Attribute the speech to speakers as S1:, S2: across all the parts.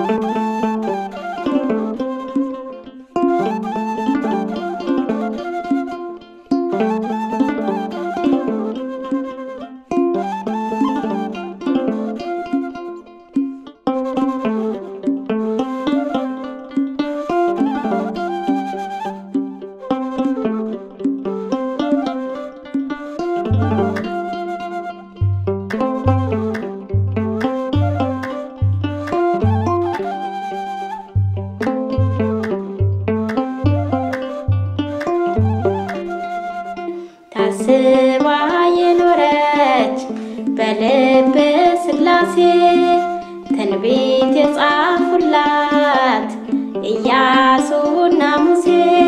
S1: ታስባ የኖረች በልበ ሥላሴ ትንቢት የጻፉላት ኢያሱና ሙሴ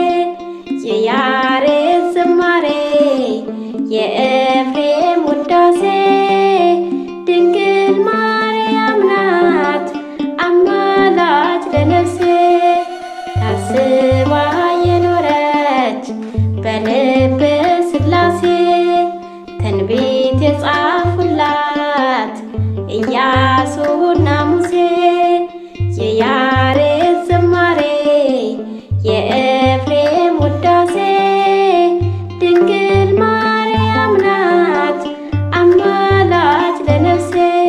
S1: የያሬድ ዝማሬ የኤፍሬም ውዳሴ ድንግል ማርያም ናት አማላጅ ለነፍሴ ታስባ የኖረች በልበ ሥላሴ ትንቢት የጻፉላት ኢያሱና ሙሴ የያሬድ ዝማሬ የኤፍሬም ውዳሴ ድንግል ማርያም ናት አማላጅ ለነፍሴ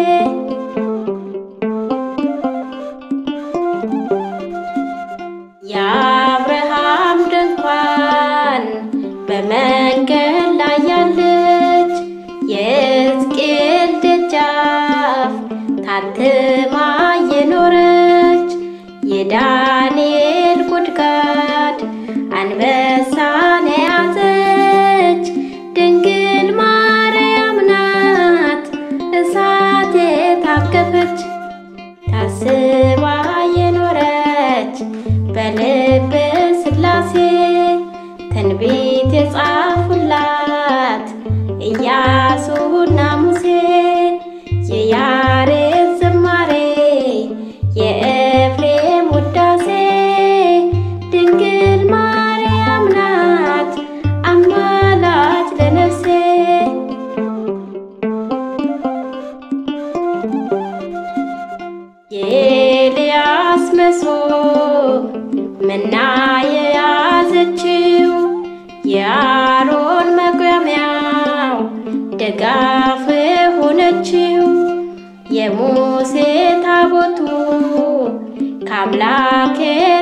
S1: የአብርሃም ድንኳን በመንገድ ላይ ያለች የሕዝቅኤል ደጃፍ ታትማ የኖረች የዳንኤል ጉድጓድ አንበሳን የያዘች ድንግል ማርያም ናት እሳት የታቀፈች ታስባ የኖረች በልበ ሥላሴ ትንቢት የጻፉላት ኢያሱና ሙሴ የያሬድ ዝማሬ የኤፍሬም ውዳሴ ድንግል ማርያም ናት አማላጅ ለነፍሴ የኤልያስ መሶብ መና የያዘችው የአሮን መቋሚያው ደጋፍ ሆነችው የሙሴ ታቦቱ ከአምላክ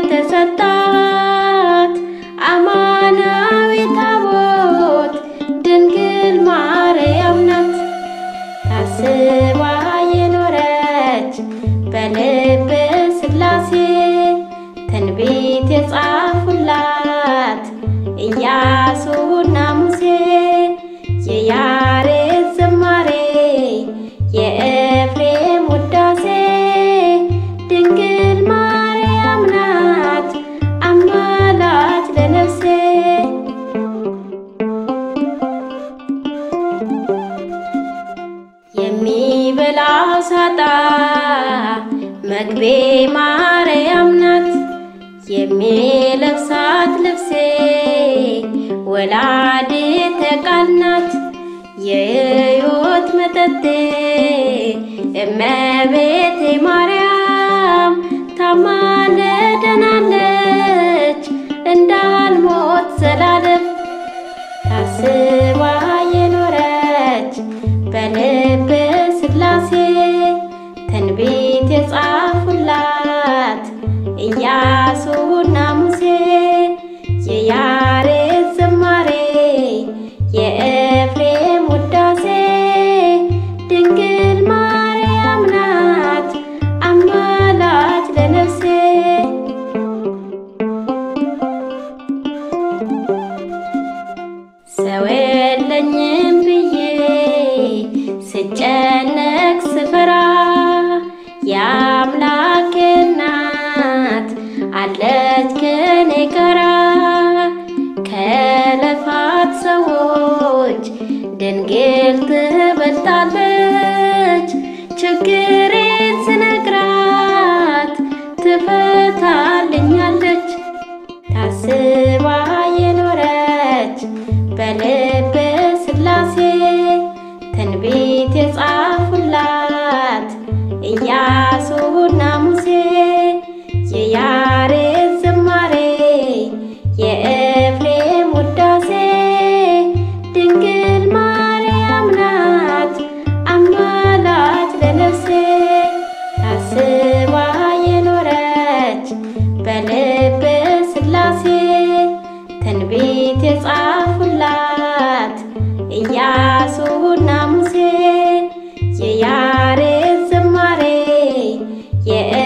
S1: የተሰጣት አማናዊ ታቦት ድንግል ማርያም ናት ታስባ የኖረች በልበ ሥላሴ ትንቢት የጻፉላት ኢያሱና ሙሴ የያሬድ ዝማሬ የኤፍሬም ውዳሴ ድንግል ማርያም ናት አማላጅ ለነፍሴ የሚበላው ሳጣ ምግቤ ማርያም ናት የሚለብሳት ልብሴ ወላዲተ ቃል ናት የሕይወት መጠጤ እመቤቴ ማርያም ታማልደናለች እንዳልሞት ዘላለም ታስባ የኖረች በልበ ሥላሴ ትንቢት የጻፉላት ኢያሱና ሙሴ የያሬድ ዝማሬ የኤፍሬም ውዳሴ ድንግል ማርያም ናት አማላጅ ለነፍሴ ሰው የለኝም ብዬ ስጨነቅ ስፈራ የአምላኬ እናት አለች ከኔ ጋራ ከለፋት ሰዎች ድንግል ትበልጣለች ችግሬን ስነግራት ትፈታልኛለች ታስባ የኖረች በልበ ሥላሴ ትንቢት የጻፉላት ኢያሱና ሙሴ ታስባ የኖረች በልበ ሥላሴ ትንቢት የጻፉላት ኢያሱና ሙሴ የያሬድ ዝማሬ